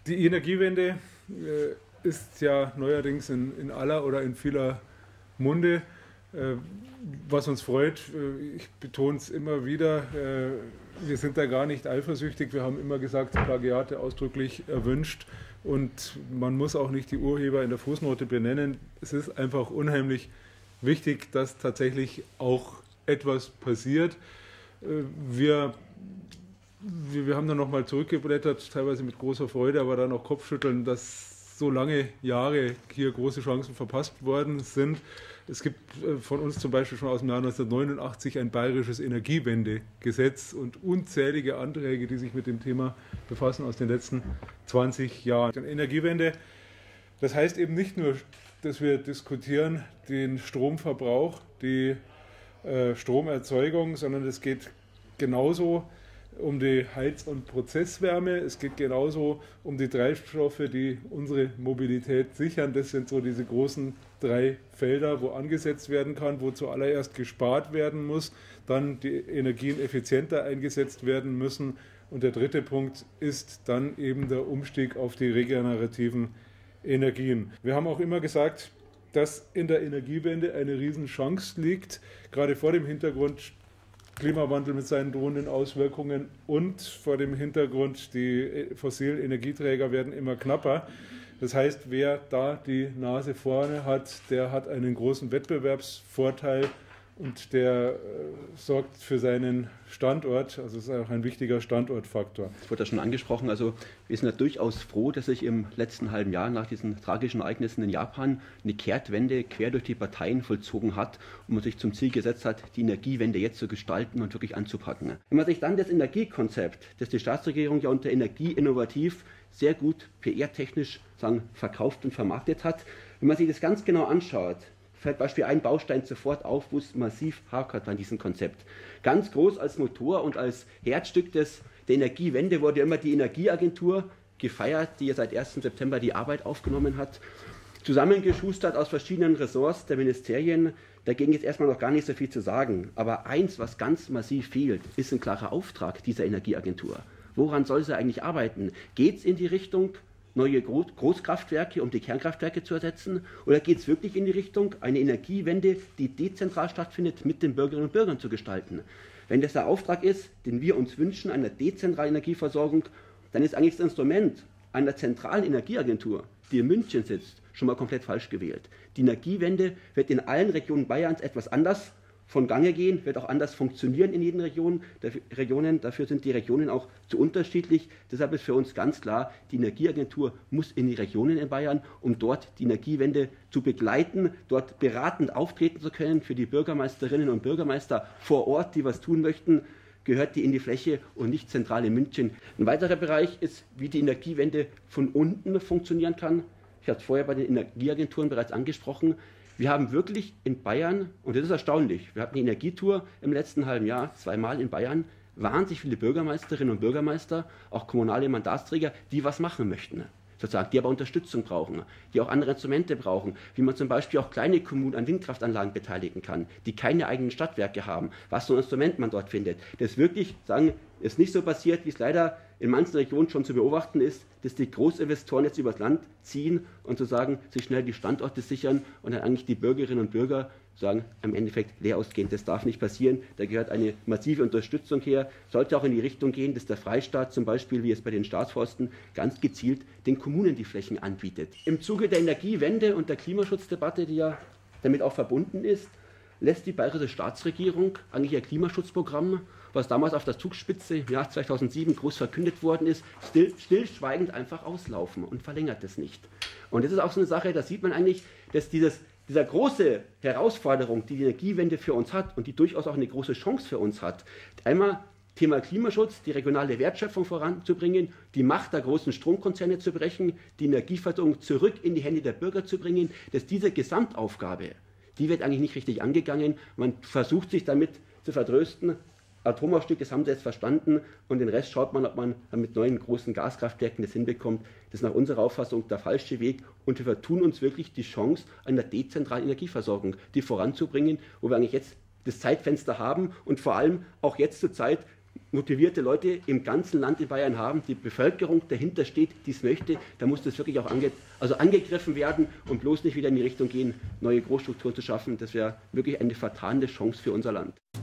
Die Energiewende ist ja neuerdings in aller oder in vieler Munde, was uns freut. Ich betone es immer wieder, wir sind da gar nicht eifersüchtig. Wir haben immer gesagt, Plagiate ausdrücklich erwünscht und man muss auch nicht die Urheber in der Fußnote benennen. Es ist einfach unheimlich wichtig, dass tatsächlich auch etwas passiert. Wir haben dann nochmal zurückgeblättert, teilweise mit großer Freude, aber dann auch Kopfschütteln, dass so lange Jahre hier große Chancen verpasst worden sind. Es gibt von uns zum Beispiel schon aus dem Jahr 1989 ein bayerisches Energiewendegesetz und unzählige Anträge, die sich mit dem Thema befassen aus den letzten 20 Jahren. Energiewende, das heißt eben nicht nur, dass wir diskutieren den Stromverbrauch, die Stromerzeugung, sondern es geht genauso um die Heiz- und Prozesswärme. Es geht genauso um die Treibstoffe, die unsere Mobilität sichern. Das sind so diese großen drei Felder, wo angesetzt werden kann, wo zuallererst gespart werden muss, dann die Energien effizienter eingesetzt werden müssen. Und der dritte Punkt ist dann eben der Umstieg auf die regenerativen Energien. Wir haben auch immer gesagt, dass in der Energiewende eine Riesenchance liegt, gerade vor dem Hintergrund Klimawandel mit seinen drohenden Auswirkungen und vor dem Hintergrund, die fossilen Energieträger werden immer knapper. Das heißt, wer da die Nase vorne hat, der hat einen großen Wettbewerbsvorteil und der sorgt für seinen Standort. Also es ist auch ein wichtiger Standortfaktor. Das wurde ja schon angesprochen. Also wir sind ja durchaus froh, dass sich im letzten halben Jahr nach diesen tragischen Ereignissen in Japan eine Kehrtwende quer durch die Parteien vollzogen hat und man sich zum Ziel gesetzt hat, die Energiewende jetzt zu gestalten und wirklich anzupacken. Wenn man sich dann das Energiekonzept, das die Staatsregierung ja unter Energieinnovativ sehr gut PR-technisch verkauft und vermarktet hat, wenn man sich das ganz genau anschaut, fällt Beispiel ein Baustein sofort auf, wo es massiv hakert an diesem Konzept. Ganz groß als Motor und als Herzstück der Energiewende wurde immer die Energieagentur gefeiert, die ja seit 1. September die Arbeit aufgenommen hat. Zusammengeschustert aus verschiedenen Ressorts der Ministerien. Dagegen ist erstmal noch gar nicht so viel zu sagen. Aber eins, was ganz massiv fehlt, ist ein klarer Auftrag dieser Energieagentur. Woran soll sie eigentlich arbeiten? Geht es in die Richtung neue Großkraftwerke, um die Kernkraftwerke zu ersetzen? Oder geht es wirklich in die Richtung, eine Energiewende, die dezentral stattfindet, mit den Bürgerinnen und Bürgern zu gestalten? Wenn das der Auftrag ist, den wir uns wünschen, einer dezentralen Energieversorgung, dann ist eigentlich das Instrument einer zentralen Energieagentur, die in München sitzt, schon mal komplett falsch gewählt. Die Energiewende wird in allen Regionen Bayerns etwas anders von Gange gehen, wird auch anders funktionieren in jeden Regionen. Dafür sind die Regionen auch zu unterschiedlich. Deshalb ist für uns ganz klar, die Energieagentur muss in die Regionen in Bayern, um dort die Energiewende zu begleiten, dort beratend auftreten zu können für die Bürgermeisterinnen und Bürgermeister vor Ort, die was tun möchten, gehört die in die Fläche und nicht zentral in München. Ein weiterer Bereich ist, wie die Energiewende von unten funktionieren kann. Ich habe es vorher bei den Energieagenturen bereits angesprochen. Wir haben wirklich in Bayern, und das ist erstaunlich, wir hatten die Energietour im letzten halben Jahr, zweimal in Bayern, wahnsinnig viele Bürgermeisterinnen und Bürgermeister, auch kommunale Mandatsträger, die was machen möchten. Sozusagen, die aber Unterstützung brauchen, die auch andere Instrumente brauchen, wie man zum Beispiel auch kleine Kommunen an Windkraftanlagen beteiligen kann, die keine eigenen Stadtwerke haben, was so ein Instrument man dort findet. Das wirklich, ist nicht so passiert, wie es leider in manchen Regionen schon zu beobachten ist, dass die Großinvestoren jetzt übers Land ziehen und sozusagen sich schnell die Standorte sichern und dann eigentlich die Bürgerinnen und Bürger sagen, im Endeffekt leer ausgehen. Das darf nicht passieren. Da gehört eine massive Unterstützung her. Sollte auch in die Richtung gehen, dass der Freistaat zum Beispiel, wie es bei den Staatsforsten, ganz gezielt den Kommunen die Flächen anbietet. Im Zuge der Energiewende und der Klimaschutzdebatte, die ja damit auch verbunden ist, lässt die bayerische Staatsregierung eigentlich ihr Klimaschutzprogramm, was damals auf der Zugspitze im Jahr 2007 groß verkündet worden ist, stillschweigend einfach auslaufen und verlängert es nicht. Und das ist auch so eine Sache, da sieht man eigentlich, dass dieser große Herausforderung, die die Energiewende für uns hat und die durchaus auch eine große Chance für uns hat, einmal Thema Klimaschutz, die regionale Wertschöpfung voranzubringen, die Macht der großen Stromkonzerne zu brechen, die Energieversorgung zurück in die Hände der Bürger zu bringen, dass diese Gesamtaufgabe, die wird eigentlich nicht richtig angegangen. Man versucht sich damit zu vertrösten. Atomausstieg, das haben sie jetzt verstanden und den Rest schaut man, ob man mit neuen großen Gaskraftwerken das hinbekommt. Das ist nach unserer Auffassung der falsche Weg und wir vertun uns wirklich die Chance einer dezentralen Energieversorgung, die voranzubringen, wo wir eigentlich jetzt das Zeitfenster haben und vor allem auch jetzt zur Zeit motivierte Leute im ganzen Land in Bayern haben, die Bevölkerung dahinter steht, die es möchte, da muss das wirklich auch angegriffen werden und bloß nicht wieder in die Richtung gehen, neue Großstrukturen zu schaffen. Das wäre wirklich eine fatale Chance für unser Land.